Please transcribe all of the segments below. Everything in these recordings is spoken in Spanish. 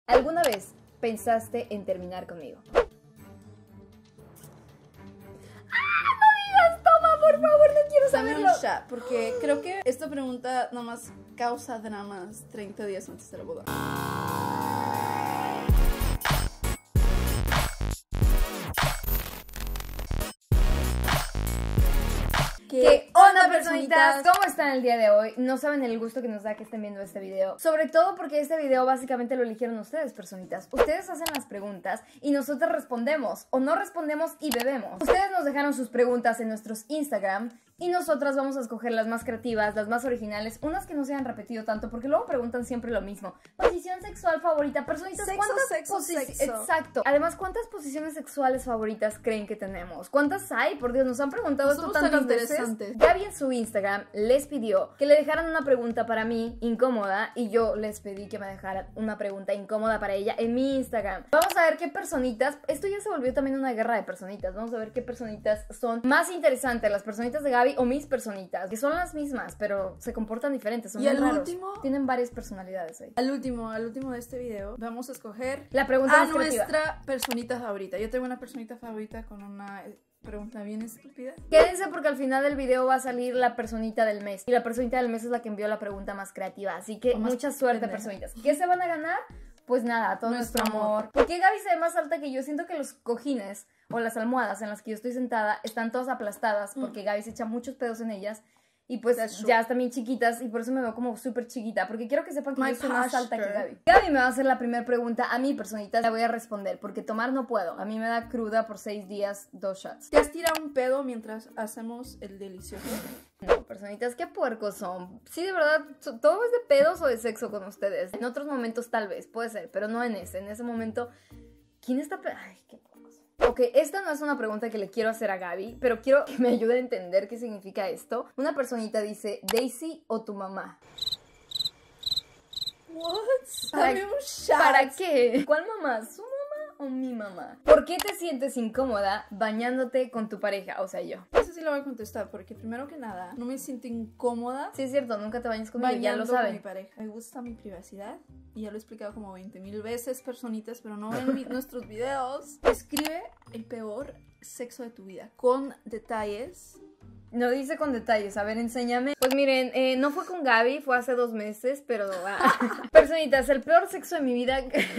¿Alguna vez pensaste en terminar conmigo? Por favor, no quiero Dame saberlo. un chat, porque creo que esta pregunta nomás causa dramas 30 días antes de la boda. ¿Qué onda, personitas? ¿Cómo están el día de hoy? No saben el gusto que nos da que estén viendo este video. Sobre todo porque este video básicamente lo eligieron ustedes, personitas. Ustedes hacen las preguntas y nosotros respondemos. O no respondemos y bebemos. Ustedes nos dejaron sus preguntas en nuestros Instagram y nosotras vamos a escoger las más creativas, las más originales, unas que no se han repetido tanto, porque luego preguntan siempre lo mismo. Posición sexual favorita, personitas, Sexo. Exacto. Además, ¿cuántas posiciones sexuales favoritas creen que tenemos? ¿Cuántas hay? Por Dios, nos han preguntado esto tantas veces. Gaby en su Instagram les pidió que le dejaran una pregunta para mí incómoda y yo les pedí que me dejaran una pregunta incómoda para ella en mi Instagram. Vamos a ver qué personitas, esto ya se volvió también una guerra de personitas, vamos a ver qué personitas son más interesantes, las personitas de Gaby o mis personitas, que son las mismas, pero se comportan diferentes, son y bien al raros. último, tienen varias personalidades ahí. Al último de este video vamos a escoger la pregunta a más creativa. nuestra personita favorita. Yo tengo una personita favorita con una pregunta bien estúpida. Quédense porque al final del video va a salir la personita del mes. Y la personita del mes es la que envió la pregunta más creativa. Así que mucha suerte, personitas. ¿Qué se van a ganar? Pues nada, todo nuestro amor. ¿Por qué Gaby se ve más alta que yo? Siento que los cojines o las almohadas en las que yo estoy sentada están todas aplastadas porque Gaby se echa muchos pedos en ellas. Y pues ya están bien chiquitas y por eso me veo como súper chiquita. Porque quiero que sepan que yo soy más alta que Gaby. Gaby me va a hacer la primera pregunta a mi personita. La voy a responder porque tomar no puedo. A mí me da cruda por 6 días, 2 shots. ¿Te has tirado un pedo mientras hacemos el delicioso? No, personitas, qué puercos son. Sí, de verdad, todo es de pedos o de sexo con ustedes. En otros momentos tal vez, puede ser, pero no en ese. En ese momento, ¿quién está Ay, qué puercos. Ok, esta no es una pregunta que le quiero hacer a Gaby, pero quiero que me ayude a entender qué significa esto. Una personita dice, ¿Daisy o tu mamá? What? Dame un shot. ¿Para qué? ¿Cuál mamá? ¿Su mamá o mi mamá? ¿Por qué te sientes incómoda bañándote con tu pareja? O sea, yo. Eso sí lo voy a contestar porque primero que nada no me siento incómoda. Sí, es cierto, nunca te bañas conmigo, ya lo con saben. mi pareja. Me gusta mi privacidad y ya lo he explicado como 20,000 veces, personitas, pero no ven nuestros videos. Escribe el peor sexo de tu vida con detalles. No dice con detalles, a ver, enséñame. Pues miren, no fue con Gaby, fue hace 2 meses, pero... personitas, el peor sexo de mi vida...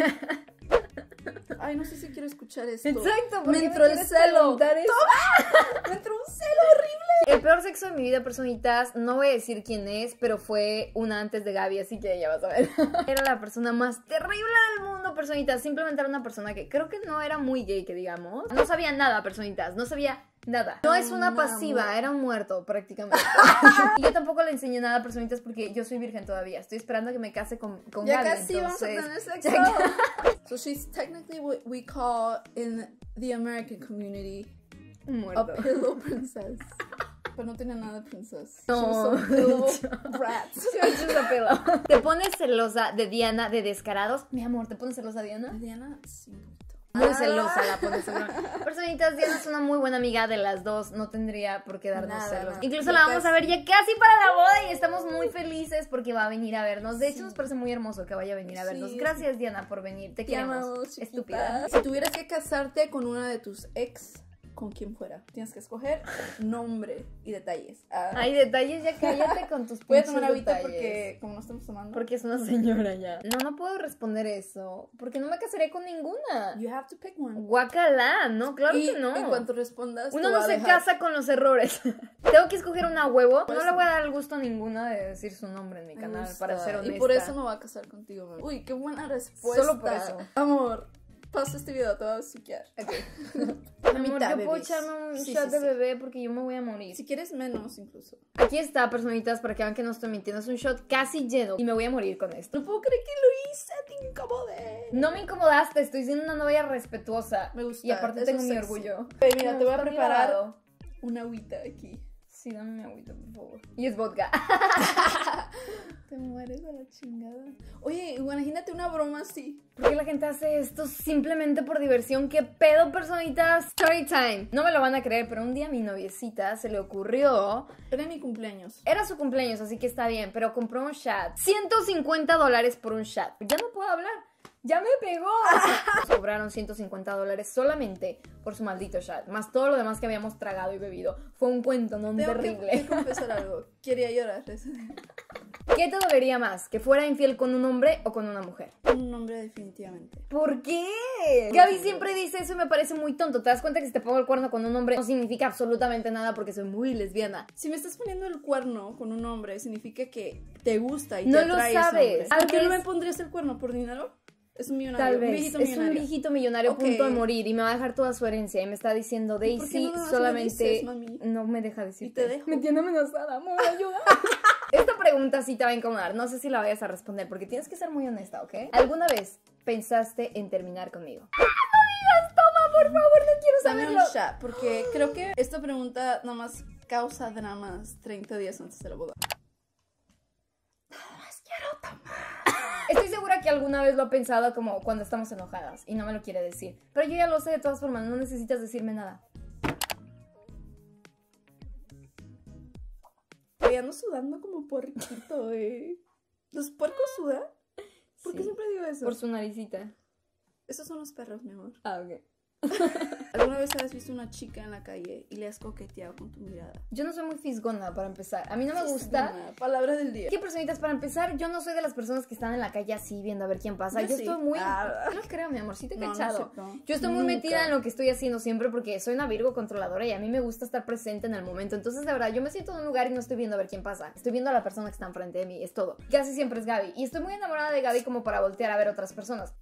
Ay, no sé si quiero escuchar esto. Exacto, me entró el celo. Me entró un celo horrible. El peor sexo de mi vida, personitas, no voy a decir quién es, pero fue una antes de Gaby, así que ya vas a ver. Era la persona más terrible del mundo, personitas. Simplemente era una persona que creo que no era muy gay, que digamos. No sabía nada, personitas, no sabía nada. No es una pasiva, era un muerto prácticamente. Y yo tampoco le enseñé nada a personitas porque yo soy virgen todavía. Estoy esperando a que me case con ya Gaby. Casi entonces... vamos a tener sexo. So she's technically what we call in the American community a pillow princess. Pero no tiene nada de princess. No. She was a pillow brat. ¿Te pones celosa de Diana de Descarados? Mi amor, ¿te pones celosa de Diana? Diana, sí, un poquito. Muy celosa la pones celosa. Personitas, Diana es una muy buena amiga de las dos. No tendría por qué darnos celos. Incluso la vamos a ver ya casi para la boda y estamos muy felices porque va a venir a vernos. De hecho, nos parece muy hermoso que vaya a venir a vernos. Gracias, Diana, por venir. Te queremos, estúpida. Si tuvieras que casarte con una de tus ex, ¿con quién fuera? Tienes que escoger nombre y detalles. Ay, detalles, ya cállate con tus voy a tomar ahorita detalles. Porque, como no estamos tomando. Porque es una señora ya. No puedo responder eso. Porque no me casaré con ninguna. You have to pick one. Guacala, no, claro que no. En cuanto respondas, uno no se casa con los errores. Tengo que escoger una huevo. No le voy a dar el gusto a ninguna de decir su nombre en mi canal, para ser honesta. Y por eso me voy a casar contigo, mami. Uy, qué buena respuesta. Solo por eso. Amor, pasa este video, te voy a besuquear. Ok. Amor, yo puedo echarme un shot de bebé porque yo me voy a morir. Si quieres menos, incluso. Aquí está, personitas, para que vean que no estoy mintiendo. Es un shot casi lleno y me voy a morir con esto. No puedo creer que lo hice, te incomodé. No me incomodaste, estoy siendo una novia respetuosa. Me gusta. Y aparte tengo mi orgullo. Pero mira, te voy a preparar una agüita aquí. Sí, dame mi agüita, por favor. Y es vodka. Te mueres a la chingada. Oye, imagínate una broma así. ¿Por qué la gente hace esto simplemente por diversión? ¿Qué pedo, personitas? Story time. No me lo van a creer, pero un día a mi noviecita se le ocurrió... Era mi cumpleaños. Era su cumpleaños, así que está bien, pero compró un chat. $150 por un chat. Ya no puedo hablar. ¡Ya me pegó! Nos cobraron $150 solamente por su maldito shot, más todo lo demás que habíamos tragado y bebido. Fue un cuento, no terrible. Tengo que confesar algo. Quería llorar. ¿Qué te dolería más? ¿Que fuera infiel con un hombre o con una mujer? Un hombre definitivamente. ¿Por qué? Gaby siempre dice eso y me parece muy tonto. ¿Te das cuenta que si te pongo el cuerno con un hombre no significa absolutamente nada porque soy muy lesbiana? Si me estás poniendo el cuerno con un hombre, significa que te gusta y no te atrae lo sabes. ese hombre. ¿Por qué no me pondrías el cuerno? ¿Por dinero? Es un millonario. Tal vez. Un viejito es millonario. un viejito millonario a punto de morir y me va a dejar toda su herencia y me está diciendo Daisy solamente no me deja decirte. Y te dejo. Me tiene amenazada, amor, ayuda. Esta pregunta sí te va a incomodar, no sé si la vayas a responder porque tienes que ser muy honesta, ¿ok? ¿Alguna vez pensaste en terminar conmigo? ¡Ah, no digas! Toma, por favor, no quiero saberlo. Dame un shot, porque creo que esta pregunta nada más causa dramas 30 días antes de la boda. Nada más quiero tomar. Estoy segura que alguna vez lo ha pensado como cuando estamos enojadas y no me lo quiere decir. Pero yo ya lo sé de todas formas, no necesitas decirme nada. Oye, ando sudando como puerquito, ¿Los puercos sudan? ¿Por qué Sí, siempre digo eso? por su naricita. Esos son los perros, mi amor. Ah, ok. ¿Alguna vez has visto una chica en la calle y le has coqueteado con tu mirada? Yo no soy muy fisgona para empezar. A mí no me gusta. Palabra del día. ¿Qué personitas para empezar? Yo no soy de las personas que están en la calle así viendo a ver quién pasa. Yo sí. estoy muy... No creo, mi amor, sí te he cachado. No, yo estoy muy metida en lo que estoy haciendo siempre porque soy una Virgo controladora y a mí me gusta estar presente en el momento. Entonces, de verdad, yo me siento en un lugar y no estoy viendo a ver quién pasa. Estoy viendo a la persona que está enfrente de mí, es todo. Casi siempre es Gaby. Y estoy muy enamorada de Gaby como para voltear a ver otras personas.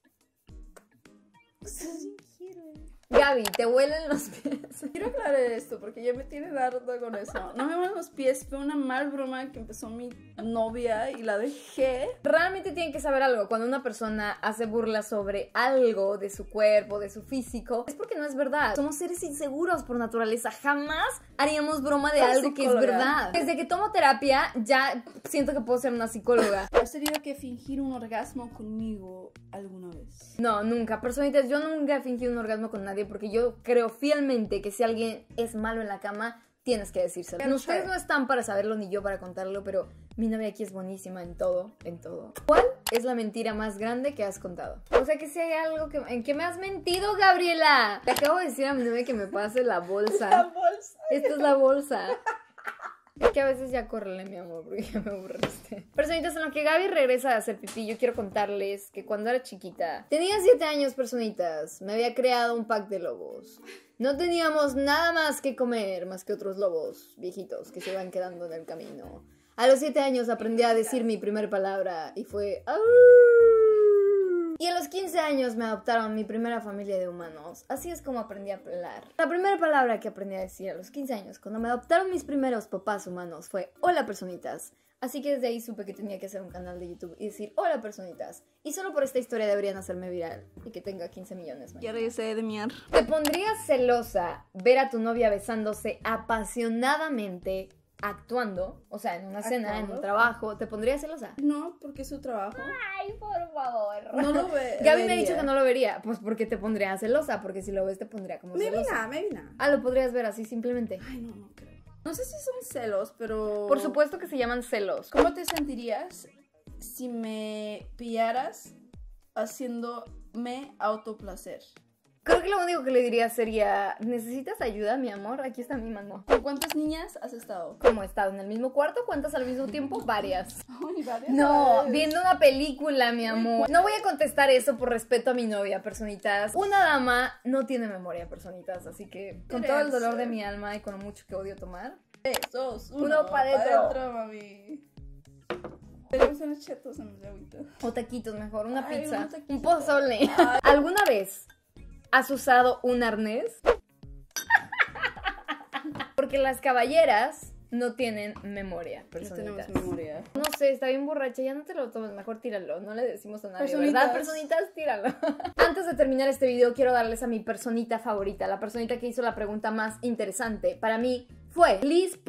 Gaby, te huelen los pies. Quiero aclarar esto porque ya me tienen harta con eso. No me huelen los pies, fue una mal broma que empezó mi novia y la dejé. Realmente tienen que saber algo. Cuando una persona hace burla sobre algo de su cuerpo, de su físico, es porque no es verdad. Somos seres inseguros por naturaleza. Jamás haríamos broma de algo que es verdad. Desde que tomo terapia, ya siento que puedo ser una psicóloga. ¿Has tenido que fingir un orgasmo conmigo alguna vez? No, nunca. Personitas, yo nunca he fingido un orgasmo con nadie porque yo creo fielmente que si alguien es malo en la cama, tienes que decírselo. Ustedes no están para saberlo ni yo para contarlo, pero mi novia aquí es buenísima en todo, en todo. ¿Cuál es la mentira más grande que has contado? O sea, que si hay algo en que me has mentido, Gabriela. Te acabo de decir a mi novia que me pase la bolsa. La bolsa. Esta es la bolsa. Es que a veces ya córrele, mi amor, porque ya me aburriste. Personitas, en lo que Gaby regresa a hacer pipí, yo quiero contarles que cuando era chiquita, tenía 7 años, personitas, me había creado un pack de lobos. No teníamos nada más que comer, más que otros lobos viejitos que se iban quedando en el camino. A los 7 años aprendí a decir mi primera palabra y fue... ¡Au! Y a los 15 años me adoptaron mi primera familia de humanos. Así es como aprendí a hablar. La primera palabra que aprendí a decir a los 15 años, cuando me adoptaron mis primeros papás humanos, fue hola personitas. Así que desde ahí supe que tenía que hacer un canal de YouTube y decir hola personitas. Y solo por esta historia deberían hacerme viral y que tenga 15 millones. Ya regresé de miar. ¿Te pondrías celosa ver a tu novia besándose apasionadamente actuando? O sea, en una cena, en un trabajo. ¿Te pondrías celosa? No, porque es su trabajo. Ay, por favor. No lo ve. Gaby me ha dicho que no lo vería. Pues porque te pondría celosa. Porque si lo ves te pondría como celosa. Maybe. Ah, lo podrías ver así simplemente. Ay, no creo. No sé si son celos, pero... Por supuesto que se llaman celos. ¿Cómo te sentirías si me pillaras haciéndome autoplacer? Creo que lo único que le diría sería, ¿necesitas ayuda, mi amor? Aquí está mi mano. ¿Con cuántas niñas has estado? ¿Cómo he estado en el mismo cuarto? ¿Cuántas al mismo tiempo? Varias. Ay, varias. No, viendo una película, mi amor. No voy a contestar eso por respeto a mi novia, personitas. Una dama no tiene memoria, personitas. Así que, con todo el dolor de mi alma y con lo mucho que odio tomar. Dos, uno pa' dentro. Mami. Tenemos unos chetos en la agüita. O taquitos mejor, una Ay, pizza, unos taquitos. un pozole. ¿Alguna vez has usado un arnés? Porque las caballeras no tienen memoria, No personitas. tenemos memoria. No sé, está bien borracha, ya no te lo tomes, mejor tíralo, no le decimos a nadie, Personitas. ¿verdad? Personitas, tíralo. Antes de terminar este video, quiero darles a mi personita favorita, la personita que hizo la pregunta más interesante. Para mí fue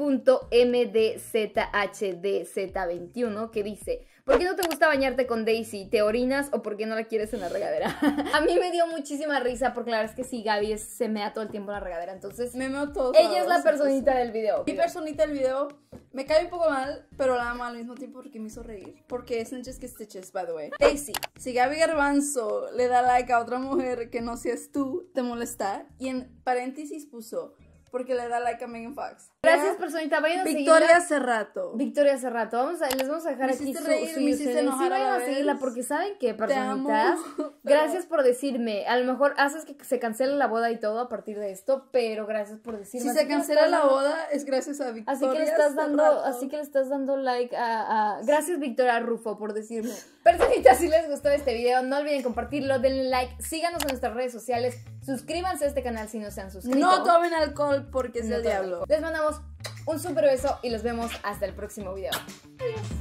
Liz.mdzhdz21, que dice: ¿por qué no te gusta bañarte con Daisy? ¿Te orinas o por qué no la quieres en la regadera? A mí me dio muchísima risa porque la verdad es que sí, Gaby se mea todo el tiempo en la regadera, entonces Me meo todo. ella es la personita del video. Mi personita del video Me cae un poco mal, pero la amo al mismo tiempo porque me hizo reír. Porque es Snitches que Stitches, by the way. Daisy, si Gaby Garbanzo le da like a otra mujer que no seas tú, te molesta. Y en paréntesis puso, porque le da like a Megan Fox. Gracias, personita. Vayan a Victoria Cerrato. Victoria Cerrato. Les vamos a dejar aquí reír, me hiciste enojar. Sí, vayan a seguirla porque ¿saben qué, personitas? Gracias por decirme. A lo mejor haces que se cancele la boda y todo a partir de esto, pero gracias por decirme. Si se cancela la boda es gracias a Victoria. Así que le estás dando like a... Gracias, Victoria Rufo, por decirme. Personitas, si les gustó este video, no olviden compartirlo, denle like, síganos en nuestras redes sociales, suscríbanse a este canal si no se han suscrito. No tomen alcohol porque es del diablo. Les mandamos un super beso y los vemos hasta el próximo video. Adiós.